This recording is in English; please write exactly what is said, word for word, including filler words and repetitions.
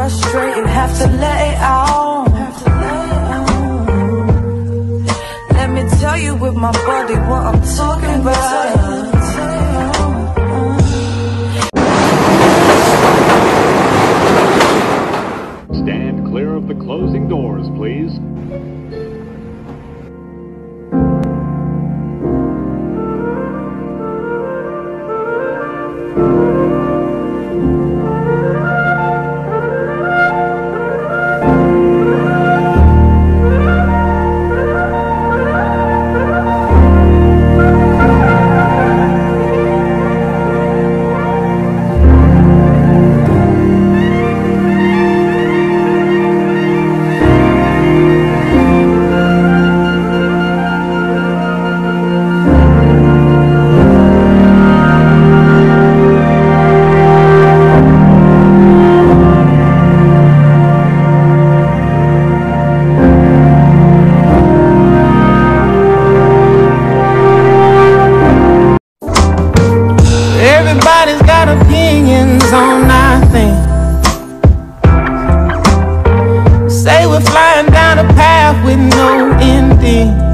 frustrating, have to let it out. Let me tell you with my body what I'm talking about. Stand clear of the closing doors, please. Everybody's got opinions on nothing. Say we're flying down a path with no ending.